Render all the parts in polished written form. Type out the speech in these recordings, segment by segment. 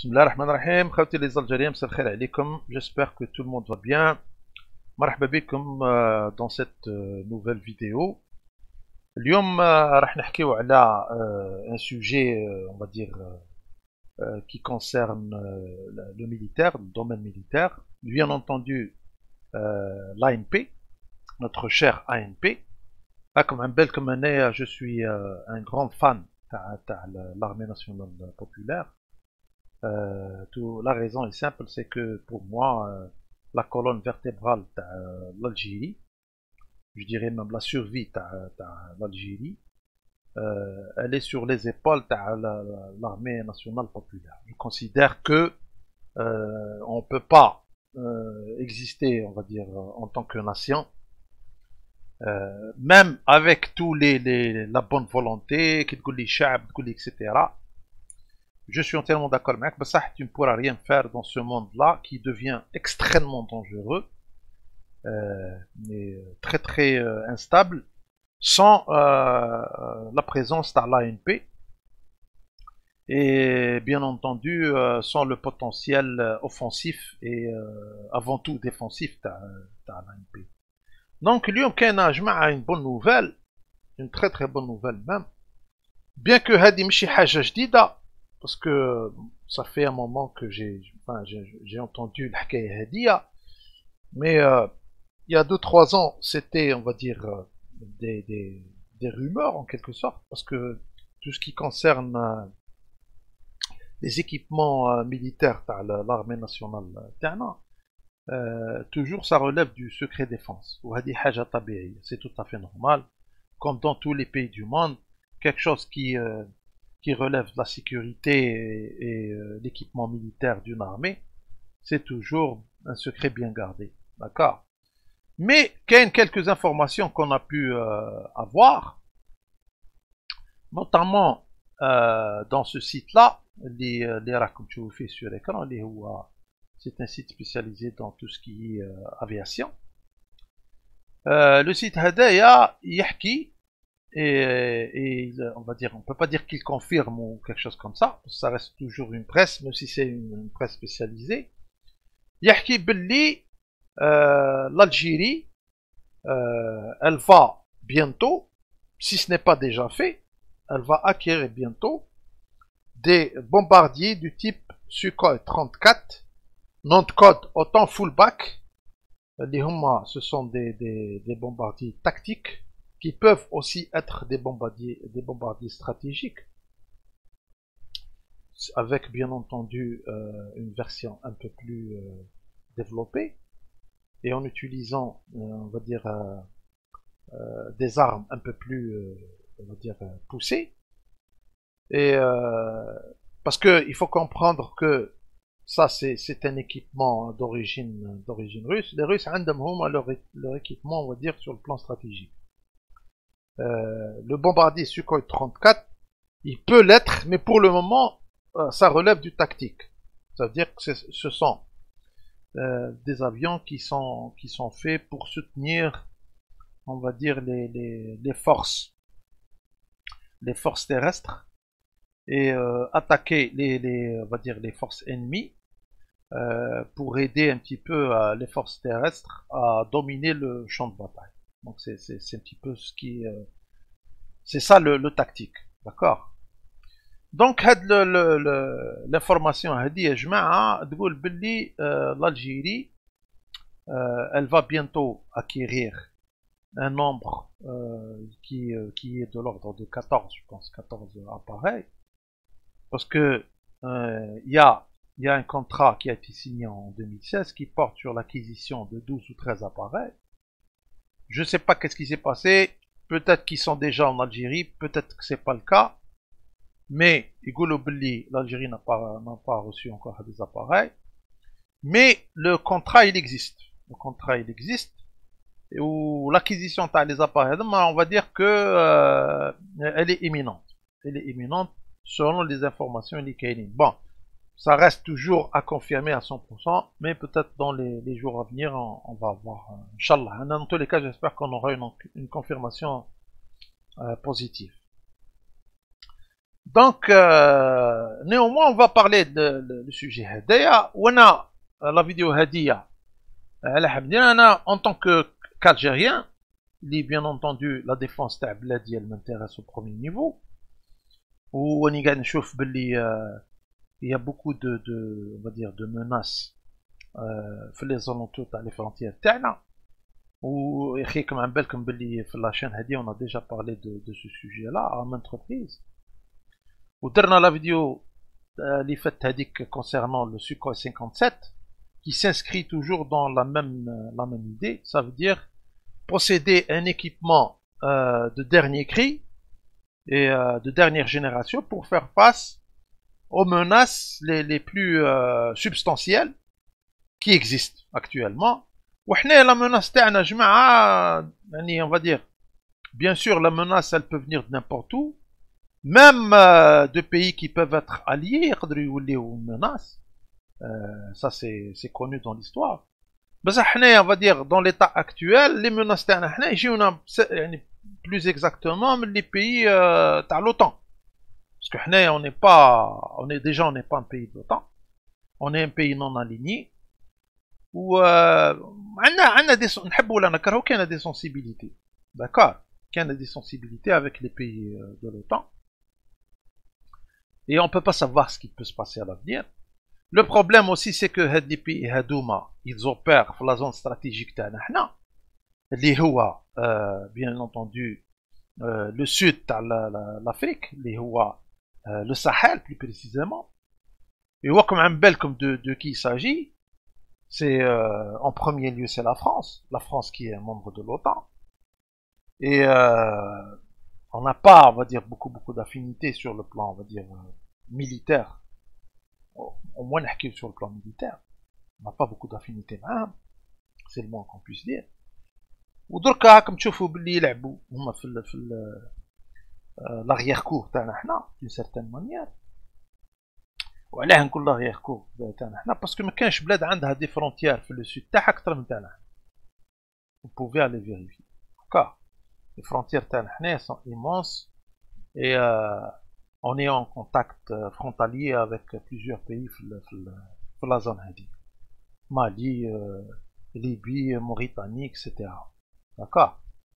Bismillah ar-Rahman ar-Rahim, khawti les Algériens, مساء الخير عليكم. J'espère que tout le monde va bien. مرحبا بكم dans cette nouvelle vidéo. اليوم راح نحكيو على un sujet, on va dire, qui concerne le militaire, le domaine militaire. Bien entendu, l'ANP, notre cher ANP. Comme année, je suis un grand fan de l'armée nationale populaire. La raison est simple, c'est que pour moi, la colonne vertébrale de l'Algérie, je dirais même la survie de l'Algérie, elle est sur les épaules de l'armée nationale populaire. Je considère que on ne peut pas exister, on va dire, en tant que nation, même avec tous la bonne volonté, etc. Je suis entièrement d'accord avec toi, mais tu ne pourras rien faire dans ce monde-là qui devient extrêmement dangereux, mais très très instable, sans la présence de l'ANP et bien entendu sans le potentiel offensif et avant tout défensif de l'ANP. Donc, اليوم كاينه جماعه une bonne nouvelle, une très très bonne nouvelle même, bien que هذه ماشي حاجه جديده. Parce que ça fait un moment que j'ai entendu l'hakaïa hadia, mais il y a 2-3 ans, c'était, on va dire, des rumeurs en quelque sorte, parce que tout ce qui concerne les équipements militaires de l'armée nationale, toujours ça relève du secret défense. C'est tout à fait normal, comme dans tous les pays du monde, quelque chose qui relève de la sécurité et l'équipement militaire d'une armée, c'est toujours un secret bien gardé. D'accord? Mais il y a quelques informations qu'on a pu avoir, notamment dans ce site-là, comme tu fais sur l'écran, c'est un site spécialisé dans tout ce qui est aviation. Le site Hadaya Yahki, et on va dire, on peut pas dire qu'il confirme ou quelque chose comme ça, ça reste toujours une presse, même si c'est une presse spécialisée. Yahki Belli, l'Algérie, elle va bientôt, si ce n'est pas déjà fait, elle va acquérir bientôt des bombardiers du type Sukhoi 34, nom de code autant fullback. Ce sont des bombardiers tactiques qui peuvent aussi être des bombardiers stratégiques, avec bien entendu une version un peu plus développée, et en utilisant, on va dire, des armes un peu plus, on va dire, poussées. Et parce que il faut comprendre que ça, c'est un équipement d'origine russe. Les Russes ont leur équipement, on va dire, sur le plan stratégique. Le bombardier Sukhoi 34, il peut l'être, mais pour le moment, ça relève du tactique. Ça veut dire que ce sont des avions qui sont faits pour soutenir, on va dire, les forces terrestres et attaquer on va dire, les forces ennemies pour aider un petit peu les forces terrestres à dominer le champ de bataille. Donc c'est un petit peu ce qui c'est ça le tactique, d'accord. Donc l'information هذه يا جماعه تقول باللي l'Algérie elle va bientôt acquérir un nombre qui est de l'ordre de 14, je pense 14 appareils, parce que il y a un contrat qui a été signé en 2016 qui porte sur l'acquisition de 12 ou 13 appareils. Je ne sais pas qu'est-ce qui s'est passé. Peut-être qu'ils sont déjà en Algérie, peut-être que c'est pas le cas. Mais l'Algérie n'a pas reçu encore des appareils. Mais le contrat il existe. Le contrat il existe. Et où l'acquisition des appareils, on va dire que elle est imminente. Elle est imminente selon les informations liquées. Bon. Ça reste toujours à confirmer à 100%, mais peut-être dans les jours à venir, on va voir, Inch'Allah. Dans tous les cas, j'espère qu'on aura une confirmation positive. Donc, néanmoins, on va parler de le sujet هدايا. وانا la vidéo هدية على حبني انا en tant que qu'Algérien, bien entendu la défense تاع بلادي elle m'intéresse au premier niveau. وني قاعد نشوف باللي il y a beaucoup on va dire de menaces في les alentours تاع les frontières تاعنا. و اخي كما عم بالكم باللي في لاشين هذه on a déjà parlé de ce sujet là à maintes reprises. ودرنا la vidéo اللي فات هذيك concernant le Sukhoi 57 qui s'inscrit toujours dans la même idée. Ça veut dire posséder un équipement de dernier cri et de dernière génération pour faire face aux menaces les plus substantielles qui existent actuellement. وحنا la menace تاعنا جماعة يعني on va dire bien sûr la menace elle peut venir de n'importe où, même de pays qui peuvent être alliés يقدروا يوليو une menace. Ça c'est connu dans l'histoire. بصح حنايا on va dire dans l'état actuel les menaces تاعنا حنا يجيونا يعني plus exactement من les pays تاع l'OTAN. Parce que حنايا on n'est pas un pays de l'OTAN. On est un pays non aligné. و عندنا نحبوا ولا نكرهوا كاين des sensibilités. D'accord, كاين des sensibilités avec les pays de l'OTAN. Et on peut pas savoir ce qui peut se passer à l'avenir. Le problème aussi c'est que هاد les pays هادوما ils opèrent في la zone stratégique تاعنا حنا اللي هو bien entendu le sud تاع l'Afrique اللي هو le Sahel plus précisément. Et هو كم عم بالكم de qui il s'agit. C'est en premier lieu c'est la France qui est un membre de l'OTAN. Et on n'a pas, on va dire, beaucoup d'affinités sur le plan, on va dire, militaire. Au moins sur le plan militaire. On n'a pas beaucoup d'affinités معاهم. C'est le moins qu'on puisse dire. ودركا راكم تشوفوا باللي يلعبوا هما في l'arrière cour تاعنا حنا d'une certaine manière. وعلاه نقول لاغيير كور تاعنا حنا باسكو ما كانش بلاد عندها دي فرونتيير في لو سود تاعها اكثر من تاعنا. vous pouvez aller vérifier. D'accord, les frontières تاعنا حنا sont immenses et on est en contact frontalier avec plusieurs pays في la zone هذه. Mali, Libye, Mauritanie, etc. D'accord.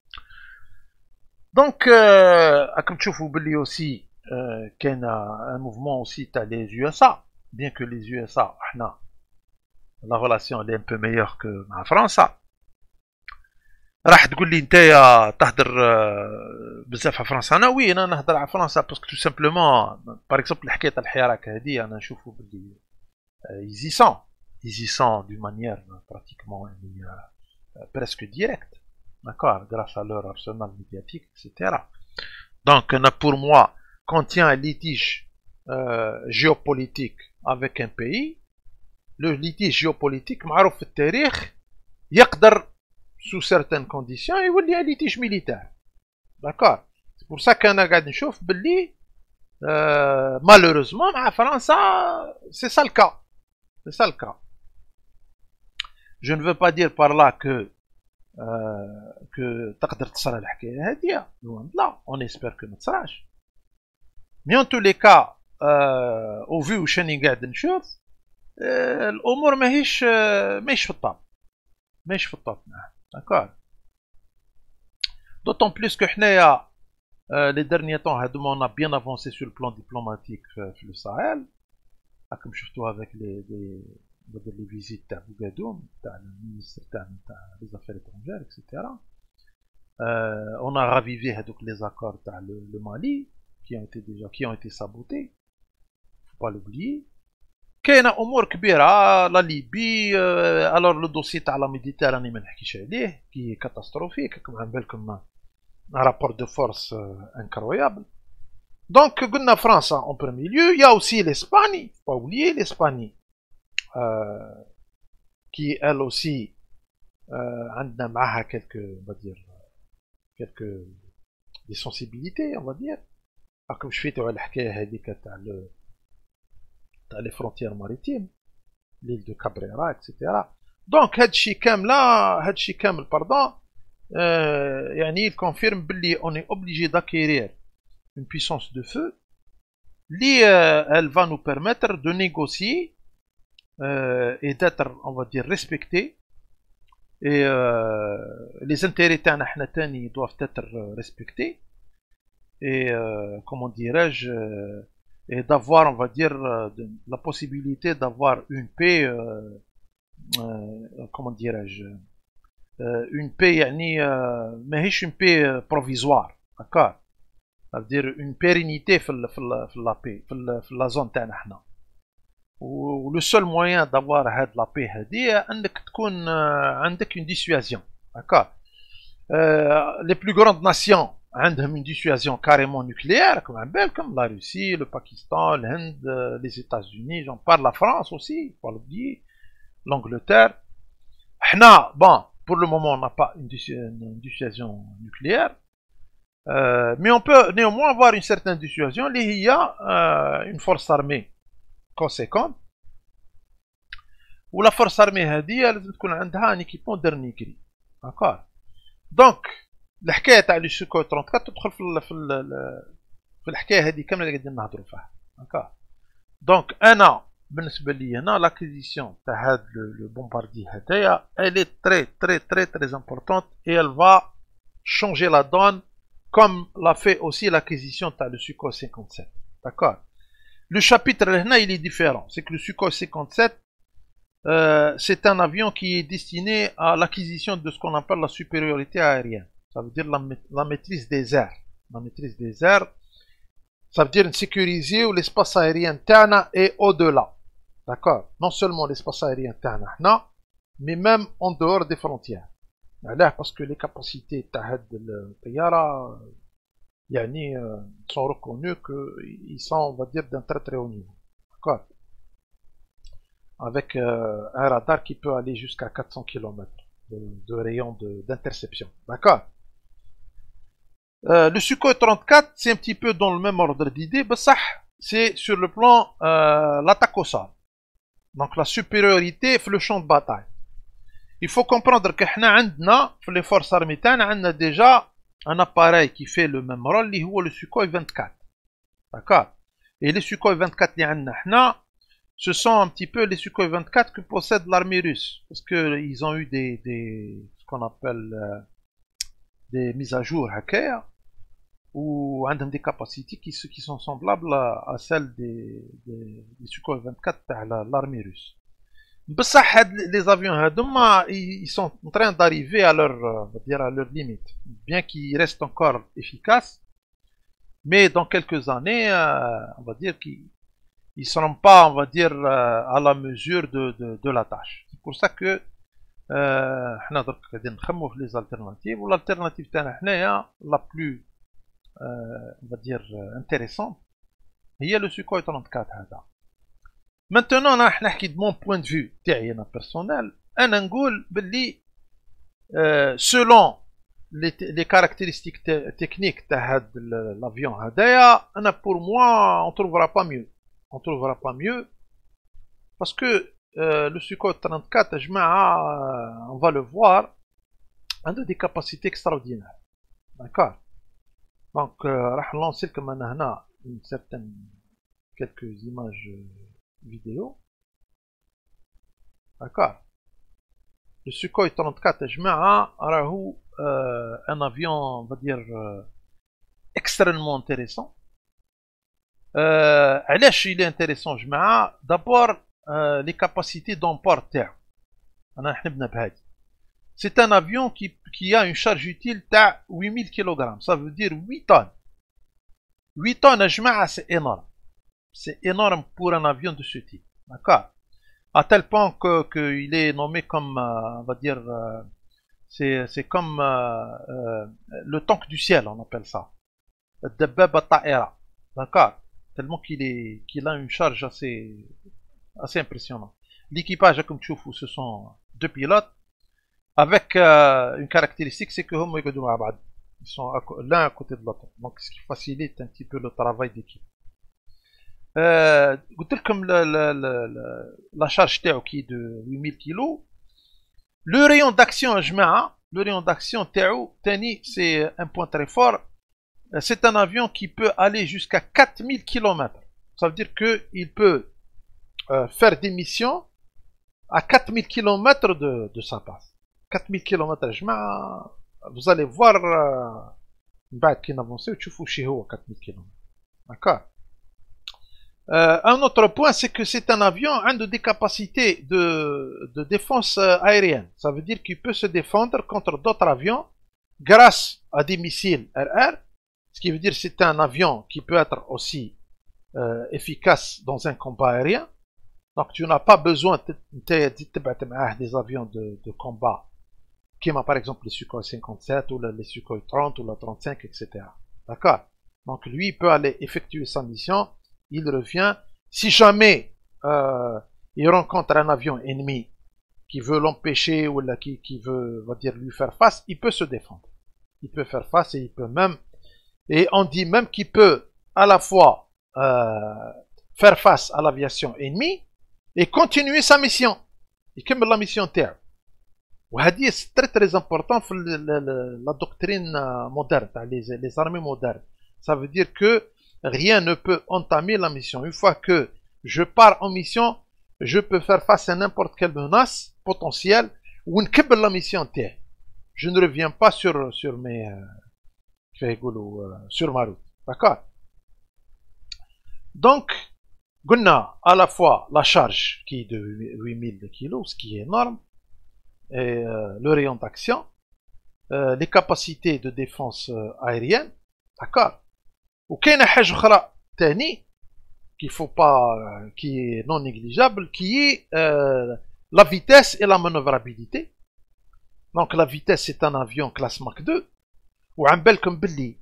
Donc راكم تشوفوا باللي aussi كاين un mouvement aussi تاع les USA, bien que les USA حنا la relation elle est un peu meilleure que مع فرنسا. راح تقول لي نتايا تهدر بزاف على فرنسا. انا وي انا نهضر على فرنسا باسكو تو سامبلومون باغ اكزومبل حكايه الحراك هذه انا نشوفوا باللي ils y sont d'une manière pratiquement presque directe, d'accord, grâce à leur arsenal médiatique, etc. Donc pour moi quand il y a un litige géopolitique avec un pays, le litige géopolitique معروف في التاريخ يقدر sous certaines conditions يولي un litige militaire. D'accord. C'est pour ça qu'أنا قاعد نشوف باللي malheureusement مع فرنسا c'est ça le cas. C'est ça le cas. Je ne veux pas dire par là que تقدر تصرى الحكاية هذه. loin de là. On espère que ما تصراش. Mais en tous les cas au vu وشاني قاعد نشوف الأمور ماهيش في الطاب. ماهيش في الطاب. D'accord. D'autant plus que حنايا les derniers temps on a bien avancé sur le plan diplomatique في le Sahel. comme شفتوا avec les visites تاع بوغادوم تاع المينستر تاع les affaires étrangères, etc. On a ravivé هذوك les accords تاع le Mali qui ont été sabotés. Faut pas l'oublier. كاينه امور كبيره لا ليبي الور لو دوسي تاع لا ميديتيراني ما نحكيش عليه كي كاتاستروفيك كما عم بالكم رابور دو فورس انكرويابل. دونك قلنا فرنسا اون بروميي ليو. يا اوسي لاسباني با اوبليي لاسباني كي ال اوسي عندنا معاها quelques des sensibilités on va dire. راكم شفيتوا على الحكايه هذيك تاع les frontières maritimes, l'île de Cabrera, etc. Donc هادشي كامل pardon يعني il confirme باللي on est obligé d'acquérir une puissance de feu Elle va nous permettre de négocier et d'être, on va dire, respecté. Et les intérêts تاعنا doivent être respectés. Et comment dirais-je, et d'avoir, on va dire, la possibilité d'avoir une paix, comment dirais-je, une paix, يعني ماهيش une paix provisoire, d'accord, ça veut dire une pérennité في la paix, في la zone تاعنا احنا. و le seul moyen d'avoir هاد la paix هذه انك تكون عندك une dissuasion, d'accord. Les plus grandes nations عندهم une dissuasion carrément nucléaire, comme la Russie, le Pakistan, l'Inde, les États-Unis, j'en parle, la France aussi, pas l'oublier, l'Angleterre. Bon, pour le moment, on n'a pas une dissuasion nucléaire, mais on peut néanmoins avoir une certaine dissuasion. Il y a une force armée conséquente, où la force armée هذه لازم تكون عندها un équipement dernier cri, d'accord. Donc الحكايه تاع لي سوكوي 34 تدخل في الحكايه هذه كامله اللي قاعدين نهضروا فيها، هكا. دونك انا بالنسبه لي هنا لاكيزيسيون تاع هاد لو بومباردي هدايا elle est très très très très importante et elle va changer la donne comme l'a fait aussi l'acquisition تاع le Sukhoi 57, d'accord. Le chapitre là il est différent, c'est que le Sukhoi 57 c'est un avion qui est destiné à l'acquisition de ce qu'on appelle la supériorité aérienne. Ça veut dire la maîtrise des airs. La maîtrise des airs, ça veut dire sécuriser l'espace aérien Tana et au-delà. D'accord. Non seulement l'espace aérien Tana, mais même en dehors des frontières. Parce que les capacités de Tayara sont reconnues qu'ils sont, on va dire, d'un très très haut niveau. D'accord. Avec un radar qui peut aller jusqu'à 400 km de rayon d'interception. D'accord. Le Sukhoi 34, c'est un petit peu dans le même ordre d'idée, c'est sur le plan l'attaque au sol. Donc la supériorité sur le champ de bataille. Il faut comprendre que nous, les forces armées, on a déjà un appareil qui fait le même rôle, le Sukhoi 24. D'accord. Et les Sukhoi 24, ce sont un petit peu les Sukhoi 24 que possède l'armée russe. Parce qu'ils ont eu ce qu'on appelle des mises à jour hackers, ou des capacités qui sont semblables à celles des Sukhoi 24 de l'armée russe. Les avions, ils sont en train d'arriver à leur limite, bien qu'ils restent encore efficaces, mais dans quelques années, on va dire qu'ils ne seront pas, on va dire, à la mesure de la tâche. C'est pour ça que nous avons les alternatives, ou l'alternative la plus on va dire intéressante, il y a le Sukhoi 34 هذا. Maintenant, de mon point de vue personnel, selon les caractéristiques techniques de l'avion, pour moi, on ne trouvera pas mieux. On ne trouvera pas mieux parce que le Sukhoi 34, on va le voir, a des capacités extraordinaires. D'accord. Donc, on va lancer comme quelques images vidéo. D'accord. Le Sukhoi 34 un avion, on va dire, extrêmement intéressant. علاش il est intéressant جماعة؟ D'abord les capacités d'emport تاعو. أنا نحب بهادي. C'est un avion qui a une charge utile de 8000 kg. Ça veut dire 8 tonnes. 8 tonnes, c'est énorme. C'est énorme pour un avion de ce type. D'accord. À tel point qu'il est nommé comme, on va dire, c'est comme le tank du ciel, on appelle ça. Dabbab al-Ta'ira. D'accord. Tellement qu'il a une charge assez impressionnante. L'équipage, comme tu vois, ce sont 2 pilotes. Avec une caractéristique, c'est que ils sont l'un à côté de l'autre. Donc, ce qui facilite un petit peu le travail d'équipe. Comme la charge qui est de 8000 kg. Le rayon d'action, c'est un point très fort. C'est un avion qui peut aller jusqu'à 4000 km. Ça veut dire qu'il peut faire des missions à 4000 km de sa base. 4000 km, vous allez voir, بعد كي نافونسيو تشوفوا شي هو 4000 km. D'accord. Un autre point, c'est que c'est un avion a des capacités de défense aérienne. Ça veut dire qu'il peut se défendre contre d'autres avions grâce à des missiles RR. Ce qui veut dire que c'est un avion qui peut être aussi efficace dans un combat aérien. Donc tu n'as pas besoin des avions de combat, comme par exemple les Sukhoi 57 ou les Sukhoi 30 ou la 35, etc. D'accord. Donc lui, il peut aller effectuer sa mission. Il revient. Si jamais il rencontre un avion ennemi qui veut l'empêcher ou qui veut, on va dire, lui faire face, il peut se défendre. Il peut faire face et il peut même, et on dit même qu'il peut à la fois faire face à l'aviation ennemie et continuer sa mission. Et comme la mission terre. C'est très très important pour la doctrine moderne, les armées modernes. Ça veut dire que rien ne peut entamer la mission. Une fois que je pars en mission, je peux faire face à n'importe quelle menace potentielle ou une kibble la mission terre. Je ne reviens pas sur ma route. D'accord? Donc, on a à la fois la charge qui est de 8000 kg, ce qui est énorme, et le rayon d'action, les capacités de défense aérienne, d'accord? Ou qu'il y a une chose qu'il faut pas, qui est non négligeable, qui est la vitesse et la manœuvrabilité. Donc la vitesse, c'est un avion classe Mach 2, ou un bel comme Billy,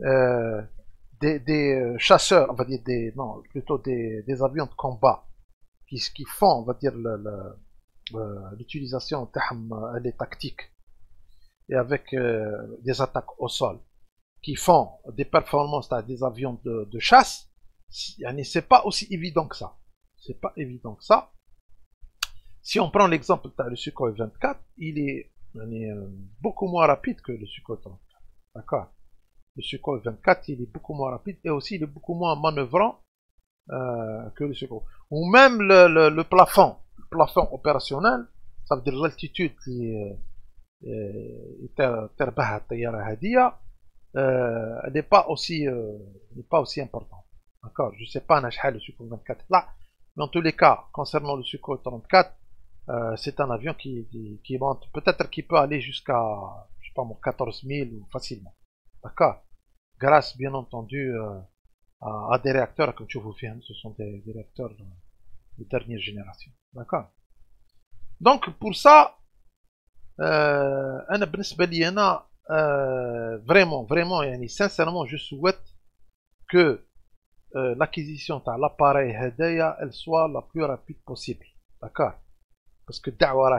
des chasseurs, on va dire plutôt des avions de combat qui font, on va dire, l'utilisation des tactiques et avec des attaques au sol, qui font des performances à des avions de chasse. C'est pas aussi évident que ça. C'est pas évident que ça. Si on prend l'exemple du Sukhoi 24, il est beaucoup moins rapide que le Sukhoi 34. D'accord? Le Sukhoi 24, il est beaucoup moins rapide et aussi il est beaucoup moins manœuvrant que le Sukhoi. Ou même le plafond opérationnel, ça veut dire l'altitude qui تربح الطيارة هذه n'est pas aussi important. D'accord? Je sais pas le Sukhoi 24 là, mais en tous les cas, concernant le Sukhoi 34, c'est un avion qui monte, peut-être qu'il peut aller jusqu'à, je sais pas moi, 14 000 ou facilement. D'accord? Grâce, bien entendu, à des réacteurs, comme tu vous fais, ce sont des réacteurs de dernière génération. D'accord? Donc, pour ça, vraiment, sincèrement, je souhaite que l'acquisition de l'appareil Hadaya, elle soit la plus rapide possible. D'accord? Parce que الدعوة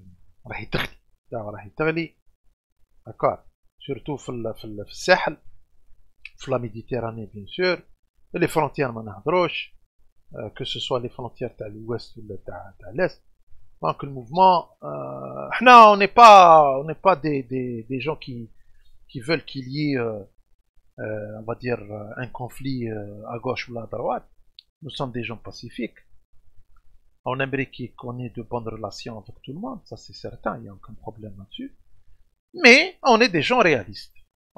راهي تغلي. D'accord? Surtout في الساحل, في la Méditerranée, bien sûr. Et les frontières ما نهضروش, que ce soit les frontières de l'ouest ou de l'est. Donc le mouvement, on n'est pas des gens qui veulent qu'il y ait, on va dire, un conflit à gauche ou à droite. Nous sommes des gens pacifiques. On aimerait qu'on ait de bonnes relations avec tout le monde, ça c'est certain, il n'y a aucun problème là-dessus. Mais on est des gens réalistes.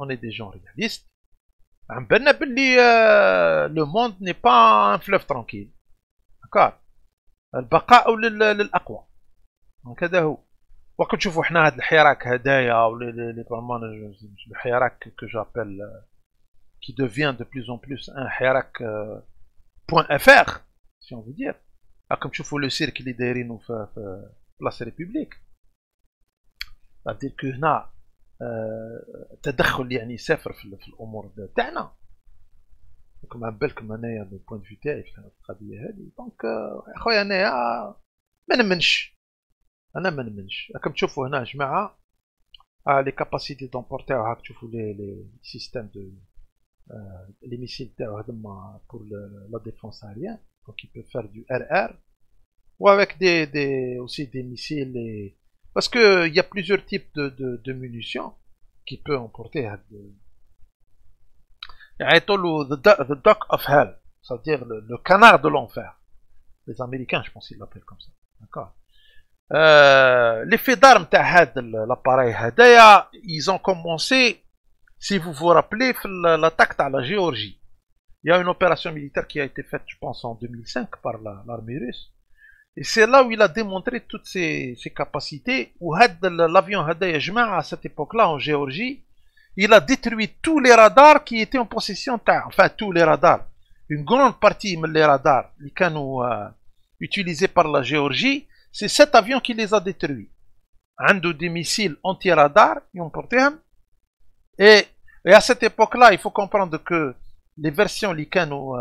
Le monde n'est pas un fleuve tranquille. D'accord? البقاء للأقوى. Donc هذا هو. وكنت تشوفوا حنا هاد الحراك هدايا ou le حراك que j'appelle qui devient de plus en plus un حراك .fr, si on veut dire. Comme تشوفوا le cirque اللي دايرينه في بلاصة ريبوبليك. c'est-à-dire que هنا تدخل يعني سافر في الامور تاعنا. كما بالكم انايا من بوين فيو تاعي في القضيه هذه. دونك اخويا انايا ما نمنش. راكم تشوفوا هنا جماعه لي كاباسيتي دومبورتي هاك تشوفوا لي سيستيم دو لي ميسيل تاعو هذوما pour la défense aérienne. Donc il peut faire du RR ou avec aussi des missiles et... parce que il y a plusieurs types de munitions qui peut emporter the Dock of Hell. ça veut dire le canard de l'enfer. Les Américains, je pense qu'ils l'appellent comme ça. D'accord. L'effet d'armes de l'appareil Hadaya, ils ont commencé, si vous vous rappelez, l'attaque à la Géorgie. Il y a une opération militaire qui a été faite, je pense, en 2005 par l'armée russe. Et c'est là où il a démontré toutes ses capacités. Où l'avion Hadaya Jma, à cette époque-là, en Géorgie, il a détruit tous les radars qui étaient en possession, enfin tous les radars. Une grande partie des radars qui ont utilisés par la Géorgie, c'est cet avion qui les a détruits. عنده des missiles anti-radar, ils ont porté. Et à cette époque-là, il faut comprendre que les versions les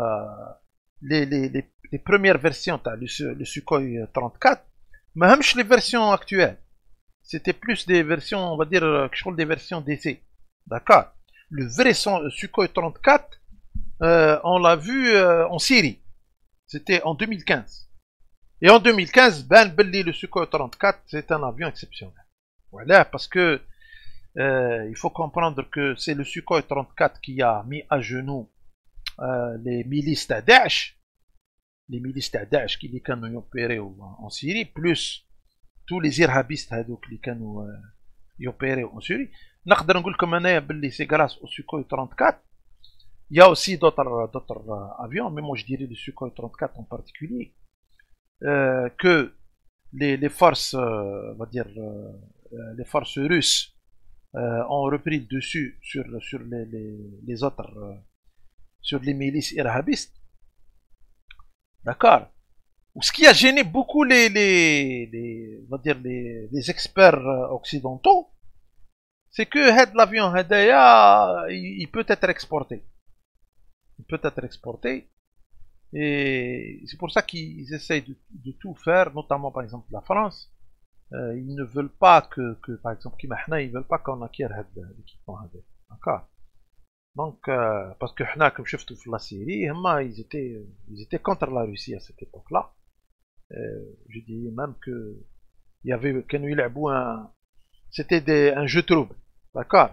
premières versions, le Sukhoi 34, même les versions actuelles, c'était plus des versions, on va dire, des versions d'essai. D'accord. Le vrai Sukhoi 34, on l'a vu en Syrie. C'était en 2015. Et en 2015, Ben Belli, le Sukhoi 34, c'est un avion exceptionnel. Voilà, parce que il faut comprendre que c'est le Sukhoi 34 qui a mis à genoux les milices de Daesh, qui les ont opérés en Syrie, plus tous les irhabistes qui ont opéré en Syrie. نقدر نقول لكم انايا باللي c'est grâce au Sukhoi 34. Il y a aussi d'autres avions, mais moi je dirais le Sukhoi 34 en particulier, que les forces, on va dire, les forces russes ont repris le dessus sur les autres, sur les milices irhabistes. D'accord. Ce qui a gêné beaucoup on va dire les experts occidentaux, c'est que l'avion Hadaya, il peut être exporté. Il peut être exporté. Et c'est pour ça qu'ils essayent de tout faire, notamment par exemple la France. Ils ne veulent pas que par exemple, ils veulent pas qu'on acquiert l'équipement Hadaya. D'accord. Donc, parce que comme je la Syrie, ils étaient contre la Russie à cette époque-là. Je dis même que il y avait c'était un jeu trouble. D'accord.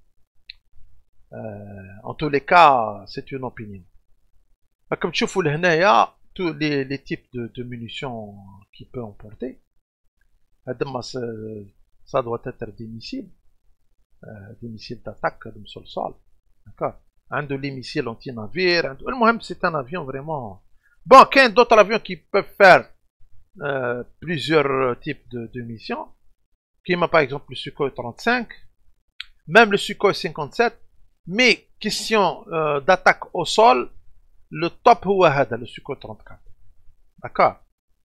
En tous les cas, c'est une opinion. Comme tu vois, tous les types de munitions qu'il peut emporter, ça doit être des missiles d'attaque sur le sol. D'accord. Un de les missiles anti-navires. C'est un avion vraiment. Bon, il y a d'autres avions qui peuvent faire plusieurs types de missions. Qui m'a par exemple le Sukhoi 35, même le Sukhoi 57. Mais question d'attaque au sol, le top c'est le Sukhoi 34. D'accord.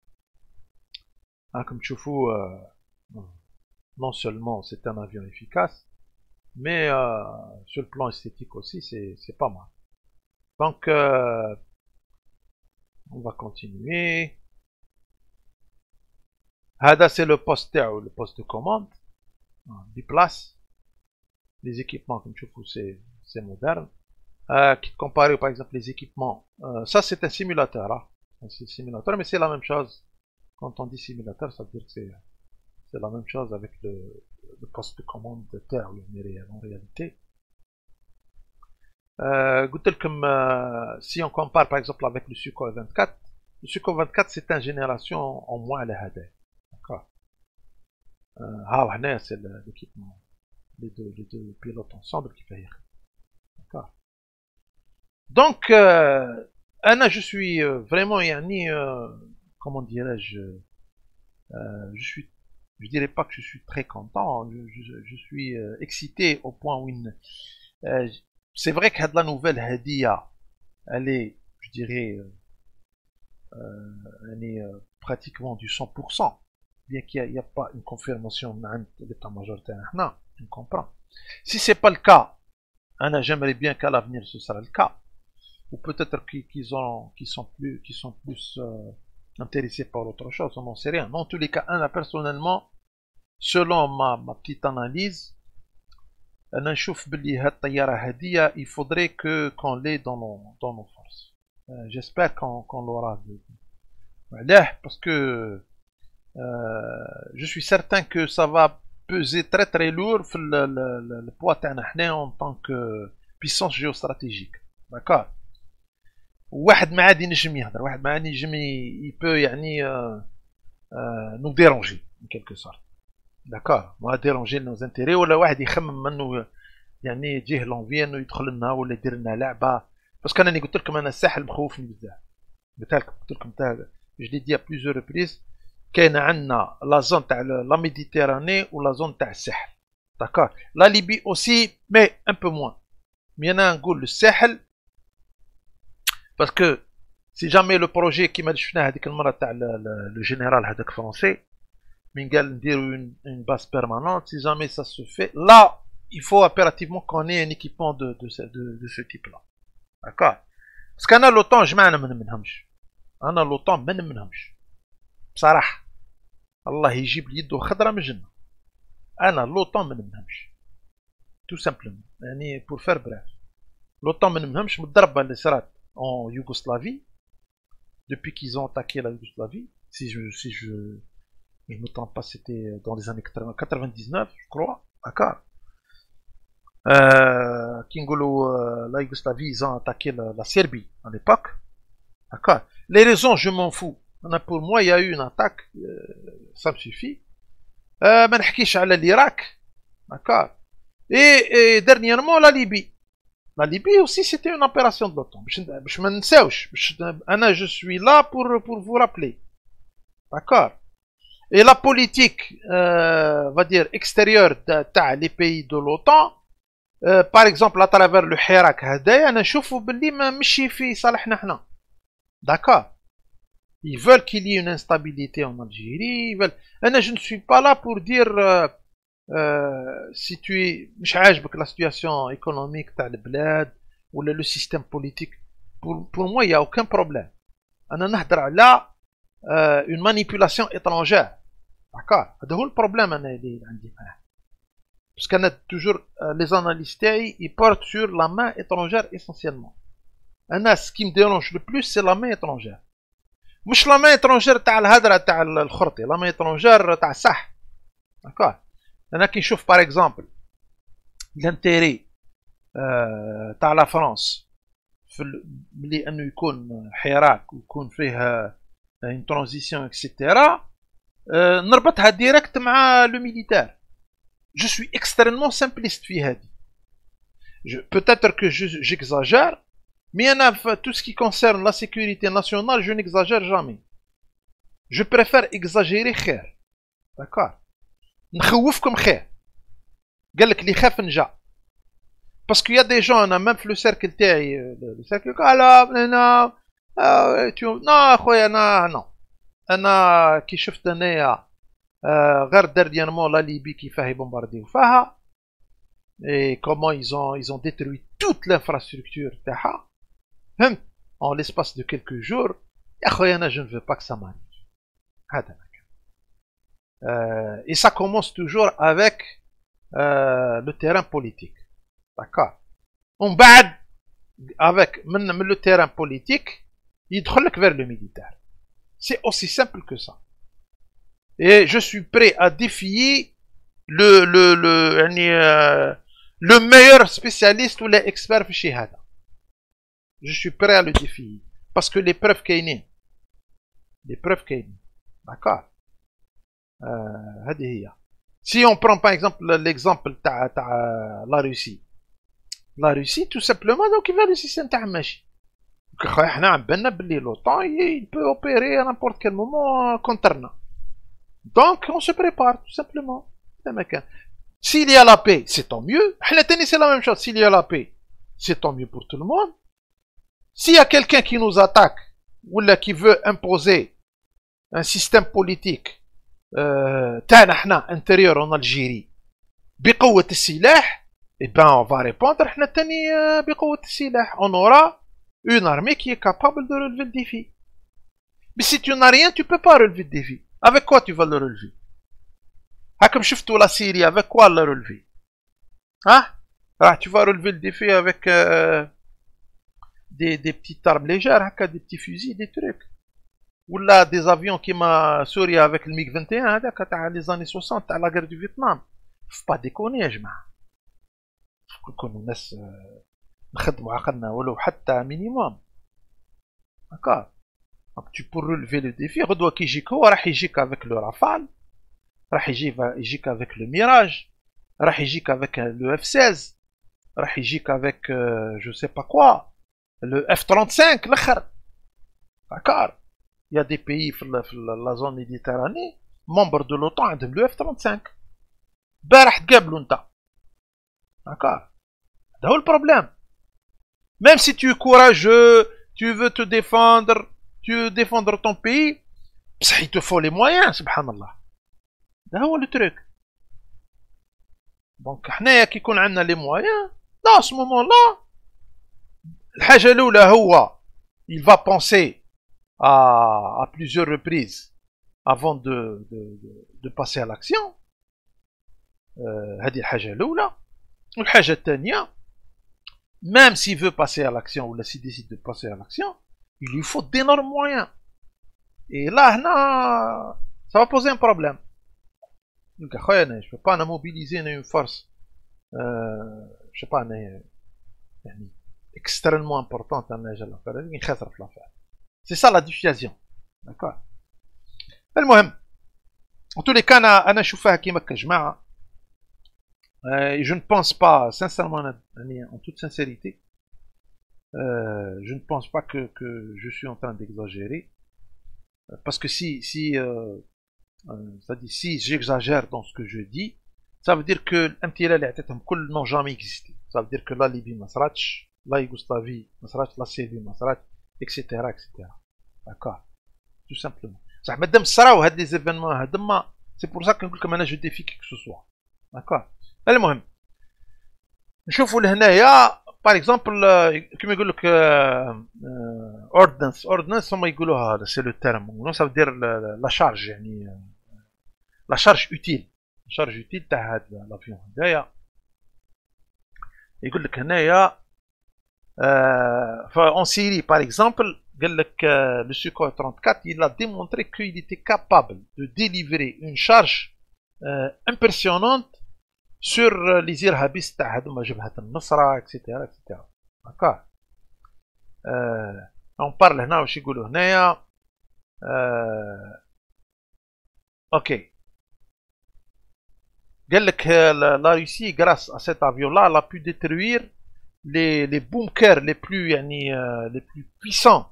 Comme tu vois, non seulement c'est un avion efficace, mais sur le plan esthétique aussi, c'est pas mal. Donc, on va continuer. Hada, c'est le poste de commande. 10 places. Les équipements, comme tu vois, c'est moderne. Comparé par exemple les équipements, ça c'est un simulateur. Hein. C'est un simulateur, mais c'est la même chose. Quand on dit simulateur, ça veut dire que c'est la même chose avec le poste de commande de terre, en réalité. Si on compare par exemple avec le Sukhoi 24, le Sukhoi 24 c'est une génération en moins les Hadaya. D'accord. C'est l'équipement. Les deux pilotes ensemble qui fait. D'accord. Donc, je suis vraiment, comment dirais-je, je dirais pas que je suis très content, je suis excité au point où c'est vrai que la nouvelle Hadiya, elle est, je dirais, elle est pratiquement du 100%, bien qu'il n'y a pas une confirmation de l'état-major, on comprend. Si c'est pas le cas, j'aimerais bien qu'à l'avenir ce sera le cas. Ou peut-être qu'ils sont plus intéressés par autre chose, on n'en sait rien. Mais en tous les cas, personnellement, selon ma petite analyse, il faudrait qu'on l'ait dans nos forces. J'espère qu'on l'aura. Parce que je suis certain que ça va peser très très lourd le poids en tant que puissance géostratégique. D'accord. واحد ما عاد ينجم يهضر، واحد ما عاد ينجم يبو يعني نو ديرونجي ان كيلكو سورت. داكار ما ديرونجي نو زانتيري، ولا واحد يخمم انه يعني يجيه لونفي انه يدخل لنا ولا يدير لنا لعبه. باسكو انا قلت لكم انا الساحل مخوفني بزاف. قلت لكم تاع جو دي بليزيور ريبريز، كاين عندنا لا زون تاع لا ميديتيراني ولا زون تاع الساحل. داكار لا ليبي اوسي مي ان بو موان، مي انا نقول الساحل باسكو سي جامي لو بروجي كيما شفناه هذيك المره تاع لو جينيرال هذاك فرونسي من قال نديرو اون باس بيرمانونت، سي جامي سا سو في لا il faut impérativement qu'on ait un équipement de ce type-là. D'accord. Parce qu'أنا l'OTAN جماعة ما نمنهمش. أنا l'OTAN ما نمنهمش. بصراحة. الله يجيب لي يدو خضرة من الجنة. أنا l'OTAN ما نمنهمش. Tout simplement. يعني pour faire bref. l'OTAN ما نمنهمش من الضربة اللي صارت en Yougoslavie. Depuis qu'ils ont attaqué la Yougoslavie. Si je me trompe pas, c'était dans les années 99, je crois. D'accord. Qui la Yougoslavie, ils ont attaqué la Serbie à l'époque. D'accord. Les raisons, je m'en fous. Pour moi, il y a eu une attaque, ça me suffit. ما نحكيش على l'Irak. D'accord. Et dernièrement, la Libye. La Libye aussi, c'était une opération de l'OTAN. باش ما نساوش. أنا je suis là pour vous rappeler. D'accord. Et la politique, on va dire, extérieure des pays de l'OTAN, par exemple, à travers le Hirak هدايا أنا نشوفوا باللي ما مشي في صالحنا حنا. D'accord. Ils veulent qu'il y ait une instabilité en Algérie. أنا je ne suis pas là pour dire si tu es مش عاجبك la situation économique تاع البلاد ولا le système politique. Pour moi, il y a aucun problème. أنا نهضر على une manipulation étrangère. D'accord. هذا هو البروبليم أنا اللي عندي معاه. Parce qu'on a toujours les analystes, ils portent sur la main étrangère essentiellement. Ce qui me dérange le plus, c'est la main étrangère. مش la main étrangère تاع الهدرة تاع الخرطي، la main étrangère تاع الصح. D'accord. أنا كي نشوف par exemple l'intérêt تاع la France ملي أنه يكون حراك ويكون فيه une transition etc. نربطها direct مع le militaire. Je suis extrêmement simpliste في هذه. Peut-être que j'exagère, mais tout ce qui concerne la sécurité nationale, je n'exagère jamais. Je préfère exagérer خير. D'accord. نخوفكم خير. قال لك اللي خاف نجا. Parce qu'il y a des gens, même في le cercle تاعي, le cercle قال لا non خويا أنا كي شفت أنايا غير dernièrement la Libye كيفاه يبومبارديو فيها et comment ils ont détruit toute l'infrastructure تاعها فهمت en l'espace de quelques jours. يا خويا أنا je ne veux pas que ça m'arrive. هذا et ça commence toujours avec le terrain politique. D'accord. On بعد avec من le terrain politique يدخلك vers le militaire. C'est aussi simple que ça. Et je suis prêt à défier le meilleur spécialiste ou l'expert في شي هذا. Je suis prêt à le défier. Parce que les preuves كاينين. Les preuves كاينين. D'accord. هذه هي. Si on prend par exemple l'exemple تاع la Russie. La Russie tout simplement donc il va le système تاعها ماشي. احنا عم بالنا باللي l'OTAN il peut opérer à n'importe quel moment contre. Donc, on se prépare, tout simplement. S'il y a la paix, c'est tant mieux. C'est la même chose. S'il y a la paix, c'est tant mieux pour tout le monde. S'il y a quelqu'un qui nous attaque, ou là, qui veut imposer un système politique intérieur en Algérie, بقوة السلاح, eh ben, on va répondre, بقوة السلاح. On aura une armée qui est capable de relever le défi. Mais si tu n'as rien, tu ne peux pas relever le défi. Avec quoi tu vas le relever? Comme شفتوا la Syrie, avec quoi le relever? Hein? Tu vas relever le défi avec des petites armes légères, des petits fusils, des trucs. Ou là, des avions qui m'a Syrie avec le MiG-21, les années 60, à la guerre du Vietnam. Faut pas déconner, يا جماعة. Faut que nous نخدموا عقلنا ولو حتى minimum. D'accord. Donc tu peux relever le défi. Redwa kijik هو راح يجيك avec le Rafale, راح يجيك avec le Mirage, راح يجيك avec le F-16, راح يجيك avec je sais pas quoi, le F-35 الاخر. D'accord. Il y a des pays dans la zone méditerranée, membres de l'OTAN عندهم le F-35. بارح تقابلوا انت. D'accord. C'est le problème. Même si tu es courageux, tu veux te défendre, tu veux défendre ton pays, il te faut les moyens, subhanallah. C'est le truc. Donc, حنايا كي يكون عندنا les moyens, dans ce moment-là, الحاجة الأولى هو il va penser à plusieurs reprises avant de passer à l'action. هذه الحاجة الأولى. والحاجة الثانية, même s'il veut passer à l'action ou s'il décide de passer à l'action, il lui faut d'énormes moyens. Et là, ça va poser un problème. Donc, je ne peux pas mobiliser une force, je sais pas, extrêmement importante. C'est ça la dissuasion. D'accord. المهم, en tous les cas, أنا أشوفها كيما كجماعة. Je ne pense pas, sincèrement, en toute sincérité, je ne pense pas que je suis en train d'exagérer. Parce que si j'exagère dans ce que je dis, ça veut dire que l'imtilal n'ont jamais existé. Ça veut dire que la Libye masratch, la Yougoslavie masratch, la Syrie masratch, etc., etc. D'accord. Tout simplement. Ça madame Sarah ou des événements, c'est pour ça que je défie qui que ce soit. D'accord. المهم نشوفوا لهنايا باغ اكزومبل كيما يقول لك اوردنانس هما يقولوها هذا سي لو تيرم سا دير لا شارج يعني لا شارج اوتيل تاع هذا لافيون هذايا يقول لك هنايا فان سيري باغ اكزومبل قال لك لو سوكوي 34 il a démontré qu'il était capable de délivrer une charge impressionnante sur les irhabistes تاع هذوما جبهة النصرة etc etc. D'accord. On parle هنا واش يقولوا هنايا. اوكي. قال لك la Russie grâce à cet avion là elle a pu détruire les bunkers les plus يعني les plus puissants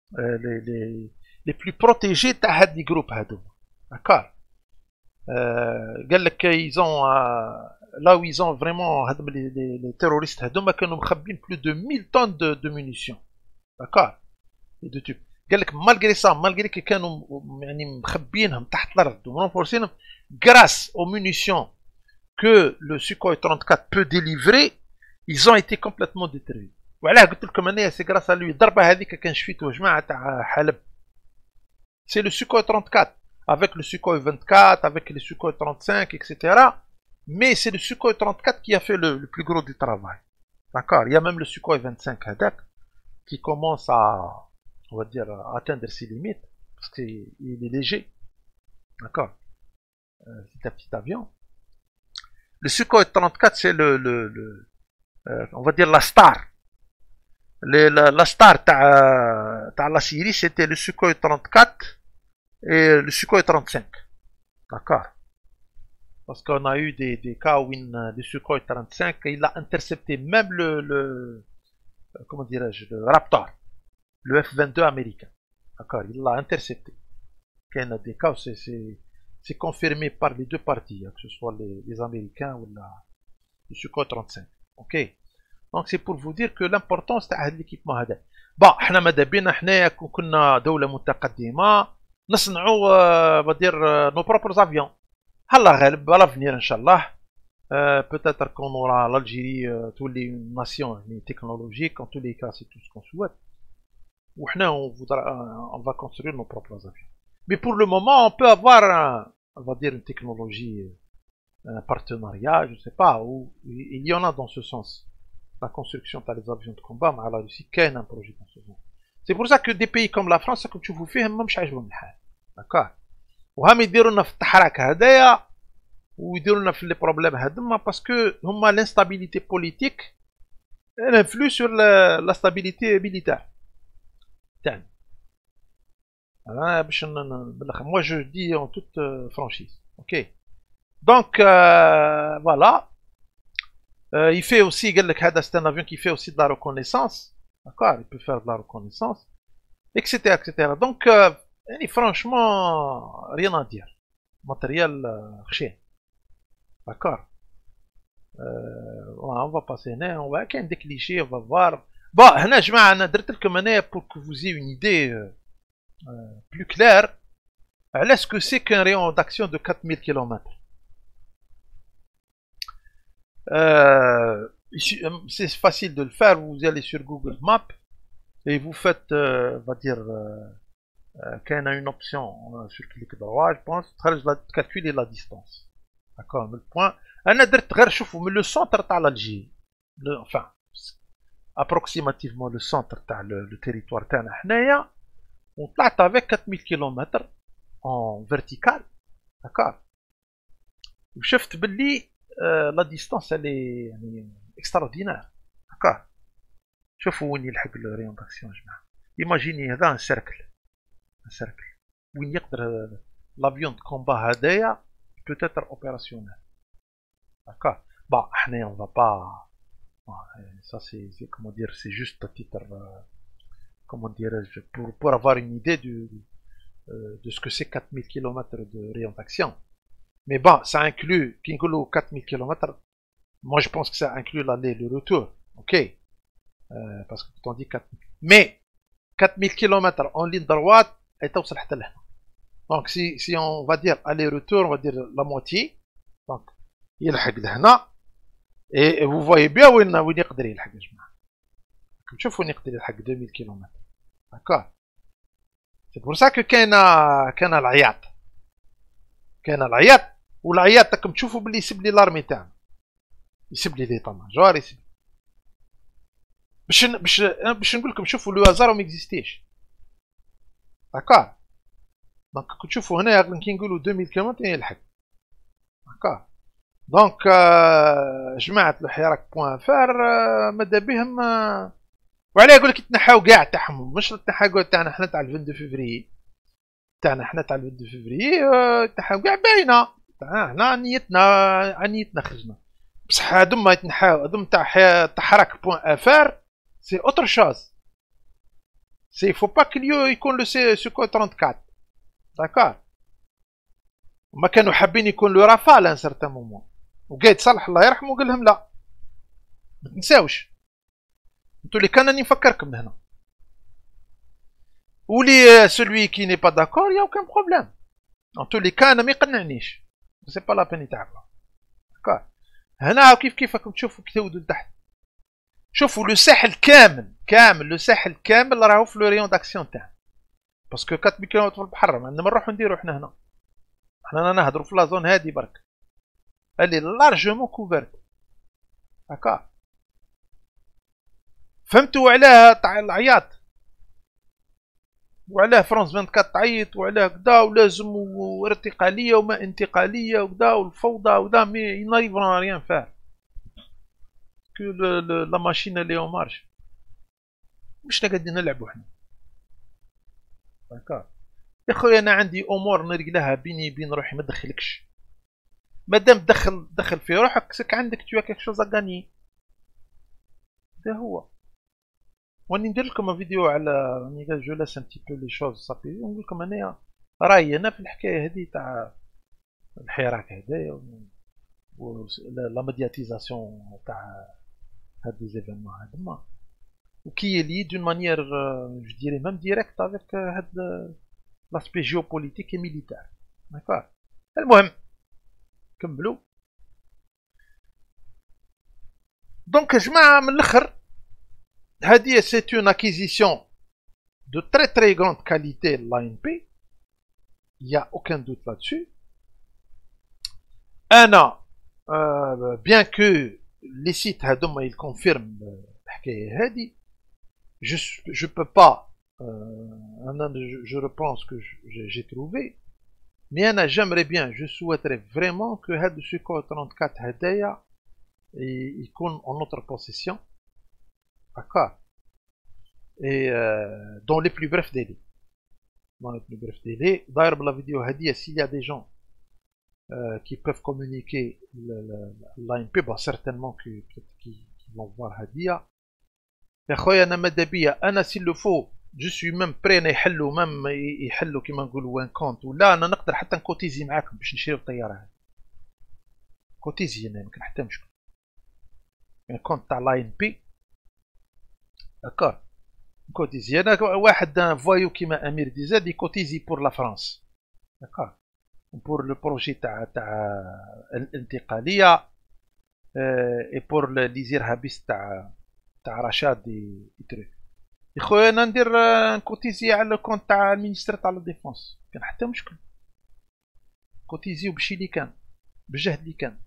les plus protégés تاع هاد لي جروب هذوما. D'accord. قال لك ils ont là où ils ont vraiment les terroristes هذوما كانوا مخبين plus de 1000 tonnes de munitions. D'accord. et de tubes. قال لك malgré ça malgré que كانوا يعني مخبينهم تحت الارض ومرنفورسينهم grâce aux munitions que le Sukhoi 34 peut délivrer ils ont été complètement détruits. وعلاه قلت لكم انا سي grâce à lui. الضربه هذيك كان شفيتو جماعه تاع حلب. c'est le Sukhoi 34 avec le Sukhoi 24, avec le Sukhoi 35, etc. Mais c'est le Sukhoi 34 qui a fait le plus gros du travail. D'accord. Il y a même le Sukhoi 25 Hadak qui commence à, on va dire, à atteindre ses limites parce qu'il est léger. D'accord. C'est un petit avion. Le Sukhoi 34, c'est on va dire la star. La star de la Syrie, c'était le Sukhoi 34 et le Sukhoi 35. D'accord. Parce qu'on a eu des cas où le Sukhoi 35, il a intercepté même comment dirais-je, le Raptor, le F-22 américain. D'accord, il l'a intercepté. Il y a des cas où c'est confirmé par les deux parties, que ce soit les Américains ou le Sukhoi 35. Ok. Donc c'est pour vous dire que l'importance de l'équipement هذا. Bon, احنا ماذا بينا حنايا كنا دولة متقدمة نصنعوا بدير nos propres avions. هلا غالب à l'avenir ان شاء الله peut-être qu'on aura l'Algérie تولي une nation technologique. En tous les cas c'est tout ce qu'on souhaite. وحنا on va construire nos propres avions. Mais pour le moment on peut avoir on va dire une technologie, un partenariat, je sais pas, où il y en a dans ce sens. La construction par les avions de combat مع la Russie كاين un projet dans ce sens. C'est pour ça que des pays comme la France comme تشوفوا فيهم مش عاجبهم الحال. D'accord. وهم يديروا لنا في التحرك هذايا ويديروا لنا في لي بروبليم هذوما باسكو هما l'instabilité politique elle influe sur la stabilité militaire تاعنا. Moi, je dis en toute franchise. Ok. Donc, voilà. Il fait aussi, c'est un avion qui fait aussi de la reconnaissance. D'accord, il peut faire de la reconnaissance, etc. etc. Donc, franchement, rien à dire. Matériel rien. D'accord. On va passer là, on va quand des clichés, on va voir. Bon, هنا جماعة أنا درت لكم أنا pour que vous ayez une idée plus claire. على ce que c'est qu'un rayon d'action de 4000 km. C'est facile de le faire, vous allez sur Google Maps et vous faites, on va dire, quand on a une option sur clic droit, je pense, calculer la distance. D'accord, le point. أنا درت غير شوفوا من le centre تاع l'Algérie, enfin, approximativement le centre تاع le territoire تاعنا حنايا, وطلعت avec 4000 km en vertical, d'accord. وشفت باللي la distance elle est يعني extraordinaire, d'accord. شوفوا وين يلحق l'orientation يا جماعة. Imaginez هذا un cercle وين يقدر l'avion de combat هذايا peut être opérationnel. D'accord. Bon, on va pas. Ça, c'est comment dire, c'est juste à titre, comment dirais-je, pour avoir une idée de ce que c'est 4000 km de rayon d'action. Mais bon, ça inclut, Kingolo 4000 km, moi je pense que ça inclut l'aller et le retour. Ok. Parce que quand on dit 4000. Mais 4000 km en ligne droite, est au là. Donc si on va dire aller-retour, on va dire la moitié. Donc, يلحق لهنا et vous voyez bien وين يقدر يلحق يا جماعه. شوفوا وين يقدر يلحق 2000 كيلومتر. d'accord. C'est pour ça que كان العياط. كان العياط والعياط راكم تشوفوا باللي يسب لي لارمي تاعنا. يسب لي لي طماجور يسب. باش نقول لكم شوفوا لو هازار ما اكزيستيش. d'accord. دونك تشوفوا هنا كي نقولوا 2000 كيلومتر يلحق. d'accord. دونك جماعة الحراك بوان فار مادا بهم وعلاه يقول لك يتنحاو كاع تاعهم مش التنحاو تاعنا حنا تاع 22 فيفري تاعنا حنا تاع 22 فيفري يتنحاو كاع باينه حنا نيتنا خرجنا بصح هادم ما يتنحاو هادم تاع حراك بوان افار سي اوتر شوز سي فو با كليو يكون لو سي كو 34 داكار ما كانوا حابين يكون لو رافال ان سارتان مومون وقايد صالح الله يرحمه قال لهم لا ما تنساوش انتو اللي كان راني نفكركم هنا ولي سولوي كي ني با داكور يا اوكان بروبليم انتو اللي كان ما يقنعنيش سي با لا بين يتعبوا داكور هنا كيف راكم تشوفوا كي تودوا لتحت شوفوا لو ساحل كامل لو ساحل كامل راهو في لو ريون داكسيون تاعنا باسكو 4 كيلومتر في البحر ما عندنا ما نروحو نديرو حنا هنا حنا نهضروا في لا زون هادي برك elle est largement couverte. d'accord. فهمتوا علاه تاع العياط وعلاه فرنسا 24 تعيط وعلاه كدا ولازم ارتقاليه وما انتقاليه وكدا والفوضى وكدا مي يناريفون ريان فار كو لا ماشين اللي اون مارش مش قاعدين نلعبوا حنا. d'accord. يا خويا انا عندي امور نرقلها بيني بين روحي ما تدخلكش مادام دخل في روحك سك عندك تو كيك شوز غاني هذا هو. واني ندير لكم فيديو على راني جو لاس ان تي بو لي شوز صافي نقول لكم انايا رايي انا في الحكايه هذه تاع الحراك هذايا و لا ميدياتيزاسيون تاع هاد لي زيفينمون هادما وكي لي دون مانيير جو ديري ميم ديريكت افيك هاد لاسبي جيوبوليتيك اي ميليتير. داكور. المهم كملوا. دونك يا جماعه من الاخر هذه سي اون اكيزيسيون دو تري تري غروند كاليتي لاين بي يا اوكان دوت لا دسو. انا بيان كو لي سيت هادوما يكونفيرم الحكايه هادي je peux pas je repense que j'ai trouvé. Mais أنا j'aimerais bien, je souhaiterais vraiment que هاد السوكو 34 هدايا يكون en notre possession. d'accord. Et dans les plus brefs délais. d'ailleurs la vidéo هذه s'il y a des gens qui peuvent communiquer l'ANP, bon, certainement qui vont voir هذه. يا خويا انا ماذا بيا انا s'il le faut je suis même prêt يحلوا مام يحلوا كيما نقولوا وان كونت ولا انا نقدر حتى نكوتيزي معاكم باش نشريو الطياره هذه. كوتيزي انا ما كان حتى مشكل. ان كونت تاع لاين بي داكور كوتيزي انا واحد فوايو كيما امير ديزاد يكوتيزي بور لا فرانس داكور بور لو بروجي تاع الانتقاليه اي بور لي زيرهابيست تاع رشاد دي تروك. يا خويا انا ندير نكوتيزي على الكونت تاع المينيستر تاع لا ديفونس كان حتى مشكل. كوتيزيو بشي اللي كان بالجهد اللي كان.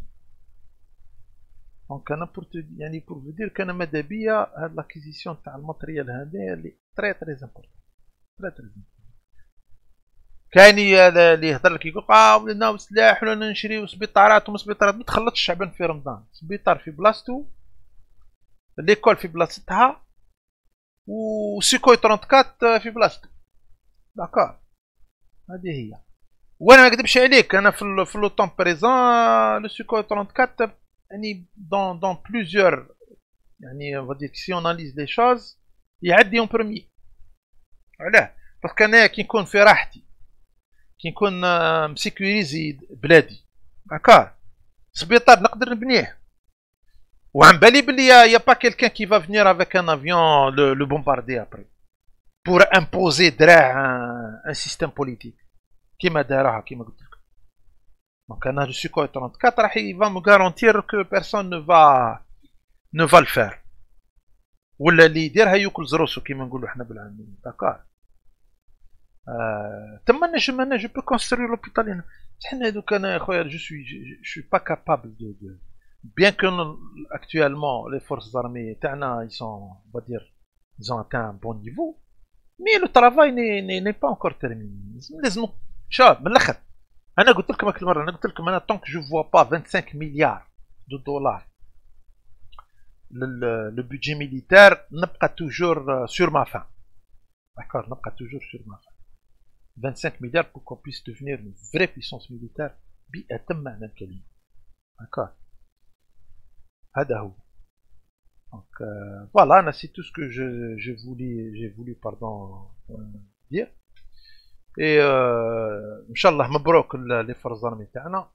دونك انا يعني بور فو دير كان ماذا بيا هاد لاكيزيسيون تاع الماتريال هذا اللي تري تري امبورطون تري تري امبورطون. كاين اللي يهضر لك يقول ولينا سلاح ولا نشريو سبيطارات ومسبيطارات. ما تخلطش الشعبان في رمضان. سبيطار في بلاصتو، ليكول في بلاصتها، وسيكوي 34 في بلاصتو داكار. هذه هي. وانا ما نكذبش عليك انا في لو طون بريزون لو سيكوي 34 يعني دون بليزيور يعني on va dire si on analyse les choses يعدي اون بروميي. علاه؟ باسكو انايا كي نكون في راحتي كي نكون مسيكوريزي بلادي داكار سبيطار نقدر نبنيه. وعن بالي بلي يا با كيلكان كي فا فينير افيك ان افيون لو بومباردي ابري بور امبوزي دراع ان سيستيم بوليتيك كيما دارها كيما قلت لك. دونك انا جو سوي كوي 34 راح يفا مو غارونتير كو بيرسون نو فا الفير ولا اللي يديرها ياكل زروسو كيما نقولوا حنا بالعاميه داكار. تما انا جو بو كونستروي لوبيتال. حنا دوك انا يا خويا جو سوي با كابابل دو bien que actuellement les forces armées تاعنا ils sont on va dire ils ont atteint un bon niveau mais le travail n'est pas encore terminé. لازم شوف من الاخر انا قلت لكم كل مره انا قلت لكم انا طونك جو فوا با 25 مليار دو دولار le budget militaire نبقى toujours sur ma faim d'accord نبقى toujours sur ma faim 25 milliards pour qu'on puisse devenir une vraie puissance militaire بأتم معنى الكلمة d'accord. هذا هو. Donc voilà, c'est tout ce que j'ai voulu dire. Et Inch'Allah مبروك les forces armées تاعنا.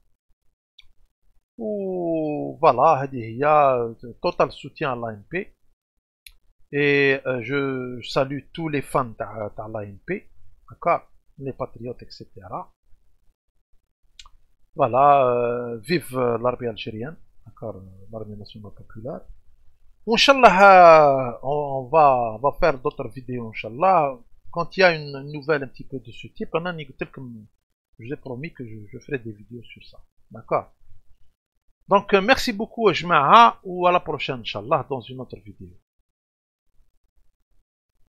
و voilà هذه هي total soutien à l'ANP. Et je salue tous les fans تاع l'ANP, d'accord, les patriotes etc. Voilà, vive l'armée algérienne. D'accord, l'armée nationale populaire. Inch'Allah, on va faire d'autres vidéos, Inch'Allah. Quand il y a une nouvelle un petit peu de ce type, je vous ai promis que je ferai des vidéos sur ça. D'accord. Donc, merci beaucoup, Jma'a, ou à la prochaine, Inch'Allah, dans une autre vidéo.